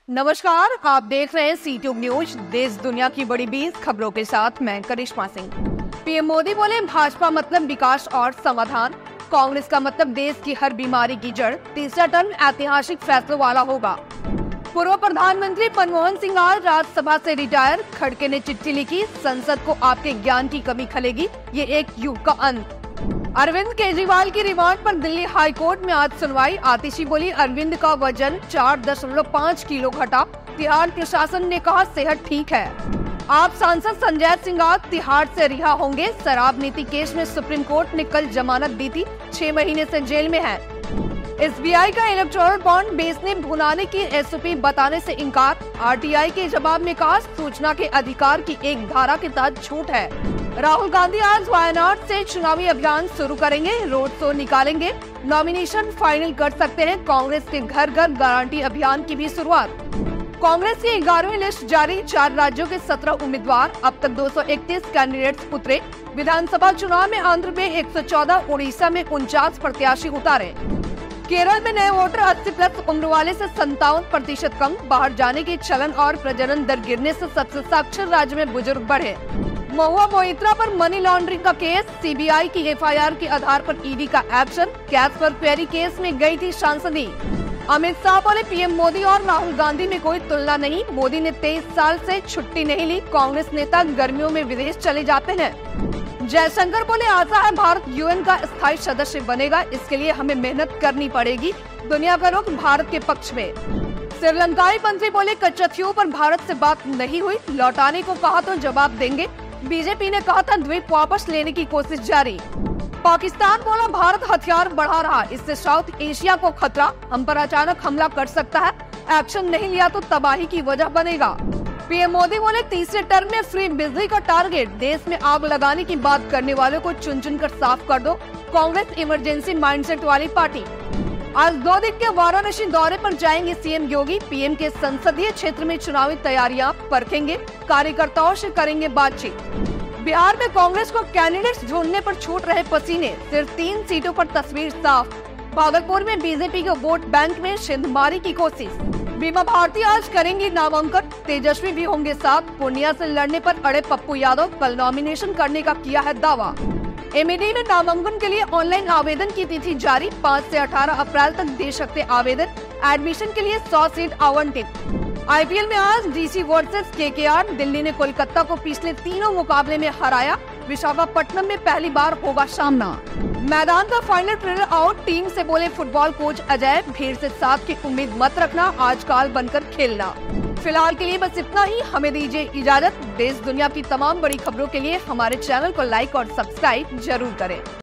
नमस्कार, आप देख रहे हैं सी ट्यूब न्यूज। देश दुनिया की बड़ी 20 खबरों के साथ मैं करिश्मा सिंह। पीएम मोदी बोले, भाजपा मतलब विकास और समाधान, कांग्रेस का मतलब देश की हर बीमारी की जड़, तीसरा टर्म ऐतिहासिक फैसलों वाला होगा। पूर्व प्रधानमंत्री मनमोहन सिंह आज राज्यसभा से रिटायर, खड़गे ने चिट्ठी लिखी, संसद को आपके ज्ञान की कमी खलेगी, ये एक युग का अंत। अरविंद केजरीवाल की रिमांड पर दिल्ली हाई कोर्ट में आज सुनवाई। आतिशी बोली, अरविंद का वजन 4.5 किलो घटा, तिहाड़ प्रशासन ने कहा सेहत ठीक है। आप सांसद संजय सिंह आज तिहाड़ से रिहा होंगे। शराब नीति केस में सुप्रीम कोर्ट ने कल जमानत दी थी, 6 महीने से जेल में है। एसबीआई का इलेक्टोरल बॉन्ड बेचने भुनाने की एसओपी बताने से इनकार। आरटीआई के जवाब में कहा सूचना के अधिकार की एक धारा के तहत छूट है। राहुल गांधी आज वायनाड से चुनावी अभियान शुरू करेंगे, रोड शो निकालेंगे, नॉमिनेशन फाइनल कर सकते हैं। कांग्रेस के घर घर गारंटी अभियान की भी शुरुआत। कांग्रेस की 11वीं लिस्ट जारी, 4 राज्यों के 17 उम्मीदवार, अब तक 231 कैंडिडेट्स उतरे। विधानसभा चुनाव में आंध्र में 114, उड़ीसा में 49 प्रत्याशी उतारे। केरल में नए वोटर 80+ उम्र वाले से 57% कम। बाहर जाने के चलन और प्रजनन दर गिरने से सबसे साक्षर राज्य में बुजुर्ग बढ़े। महुआ मोइत्रा पर मनी लॉन्ड्रिंग का केस, सीबीआई की एफआईआर के आधार पर ईडी का एक्शन। कैश पर क्वेरी केस में गई थी सांसदी। अमित शाह बोले, पीएम मोदी और राहुल गांधी में कोई तुलना नहीं। मोदी ने 23 साल से छुट्टी नहीं ली। कांग्रेस नेता गर्मियों में विदेश चले जाते हैं। जयशंकर बोले, आशा है भारत यूएन का स्थायी सदस्य बनेगा, इसके लिए हमें मेहनत करनी पड़ेगी। दुनिया का रुख भारत के पक्ष में। श्रीलंकाई मंत्री बोले, कचथियों पर भारत से बात नहीं हुई, लौटाने को कहा तो जवाब देंगे। बीजेपी ने कहा था द्वीप वापस लेने की कोशिश जारी। पाकिस्तान बोला, भारत हथियार बढ़ा रहा, इससे साउथ एशिया को खतरा, हम पर अचानक हमला कर सकता है, एक्शन नहीं लिया तो तबाही की वजह बनेगा। पीएम मोदी बोले, तीसरे टर्म में फ्री बिजली का टारगेट, देश में आग लगाने की बात करने वालों को चुन चुन कर साफ कर दो। कांग्रेस इमरजेंसी माइंडसेट वाली पार्टी। आज 2 दिन के वाराणसी दौरे पर जाएंगे सीएम योगी। पीएम के संसदीय क्षेत्र में चुनावी तैयारियां परखेंगे, कार्यकर्ताओं से करेंगे बातचीत। बिहार में कांग्रेस को कैंडिडेट्स ढूंढने पर छूट रहे पसीने, सिर्फ 3 सीटों पर तस्वीर साफ। भागलपुर में बीजेपी के वोट बैंक में सिंधमारी की कोशिश। बीमा भारती आज करेंगी नामांकन, तेजस्वी भी होंगे साथ। पूर्णिया से लड़ने पर अड़े पप्पू यादव, कल नॉमिनेशन करने का किया है दावा। एमईडी में नामांकन के लिए ऑनलाइन आवेदन की तिथि जारी, 5 से 18 अप्रैल तक दे सकते आवेदन। एडमिशन के लिए 100 सीट आवंटित। आईपीएल में आज डीसी वर्सेस केकेआर, दिल्ली ने कोलकाता को पिछले तीनों मुकाबले में हराया। विशाखापट्टनम में पहली बार होगा सामना। मैदान का फाइनल ट्रेनर आउट, टीम से बोले फुटबॉल कोच अजय, भीड़ से साथ की उम्मीद मत रखना, आज काल बनकर खेलना। फिलहाल के लिए बस इतना ही, हमें दीजिए इजाजत। देश दुनिया की तमाम बड़ी खबरों के लिए हमारे चैनल को लाइक और सब्सक्राइब जरूर करें।